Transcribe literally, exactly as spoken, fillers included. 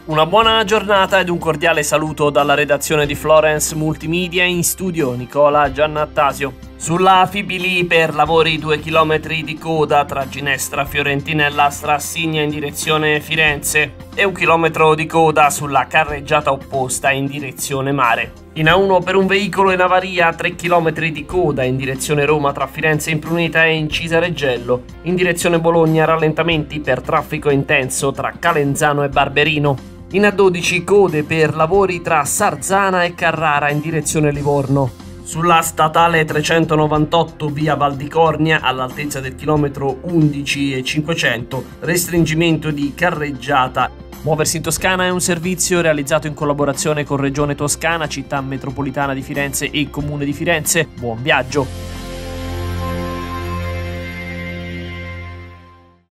Una buona giornata ed un cordiale saluto dalla redazione di Florence Multimedia, in studio Nicola Giannattasio. Sulla Fibili per lavori due chilometri di coda tra Ginestra Fiorentinella Strassigna in direzione Firenze e un chilometro di coda sulla carreggiata opposta in direzione mare. In A uno per un veicolo in avaria, tre chilometri di coda in direzione Roma tra Firenze Impruneta e Incisa Reggello. In direzione Bologna rallentamenti per traffico intenso tra Calenzano e Barberino. In A dodici code per lavori tra Sarzana e Carrara in direzione Livorno. Sulla statale trecentonovantotto via Val di Cornia all'altezza del chilometro undici e cinquecento, restringimento di carreggiata. Muoversi in Toscana è un servizio realizzato in collaborazione con Regione Toscana, Città Metropolitana di Firenze e Comune di Firenze. Buon viaggio!